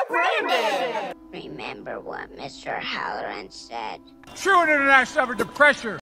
Brandon! Remember what Mr. Halloran said. True internet suffered the pressure